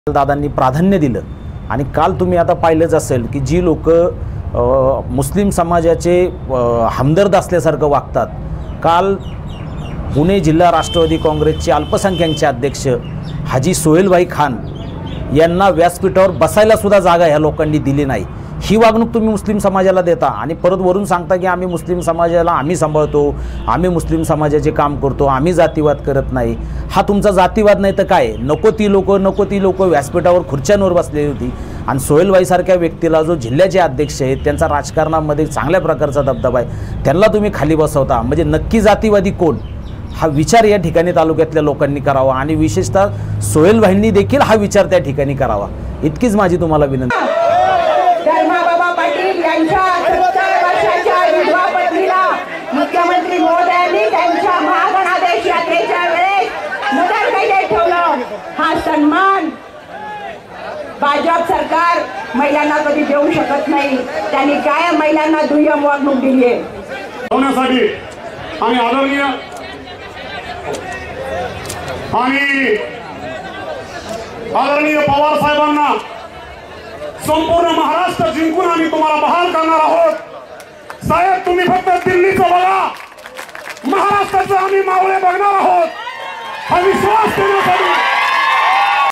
दादांनी प्राधान्य दिलं आणि काल तुम्ही आता पाहिलंच असेल की जी लोक मुस्लिम समाजाचे हमदर्द असल्यासारखं वागतात। काल पुणे जिल्हा राष्ट्रवादी काँग्रेसचे अल्पसंख्याकचे अध्यक्ष हाजी सोहेलभाई खान यांना व्यासपीठावर बसायला सुद्धा जागा ह्या लोकांनी दिली नाही। ही वागणूक तुम्ही मुस्लिम समाजाला देता आणि परत वरून सांगता की आम्ही मुस्लिम समाजाला आम्ही सांभाळतो, आम्ही मुस्लिम समाजाचे काम करतो, आम्ही जातीवाद करत नाही। हा तुमचा जातीवाद नाही तर काय? नको ती लोक व्यासपीठावर खुर्च्यांवर बसलेली होती आणि सोहेलभाई सारख्या व्यक्तीला जो जिल्ह्याचे अध्यक्ष आहेत त्यांचा राजकारणामध्ये चांगल्या प्रकारचा दबदबा आहे, त्यांना तुम्ही खाली बसवता म्हणजे नक्की जातीवादी कोण? हा विचार या ठिकाणी तालुक्यातल्या लोकांनी करावा आणि विशेषतः सोहेलभाईंनी देखील हा विचार त्या ठिकाणी करावा, इतकीच माझी तुम्हाला विनंती। धर्माबाबा पाटील यांच्या 70 वर्षाच्या विधवा पत्नीला मुख्यमंत्री महोदयांनी त्यांच्या महागणादेश यात्रेच्या वेळेस मुदरमध्ये ठेवलं। हा सन्मान भाजप सरकार महिलांना कधी देऊ शकत नाही। त्यांनी काय महिलांना दुय्यम वागणूक दिली आहे होण्यासाठी आणि आदरणीय पवार साहेबांना संपूर्ण महाराष्ट्र जिंकून आम्ही तुम्हाला बहाल करणार आहोत। साहेब तुम्ही फक्त दिल्लीचं बघा, महाराष्ट्राचं आम्ही मावळे बघणार आहोत हा विश्वास देण्यासाठी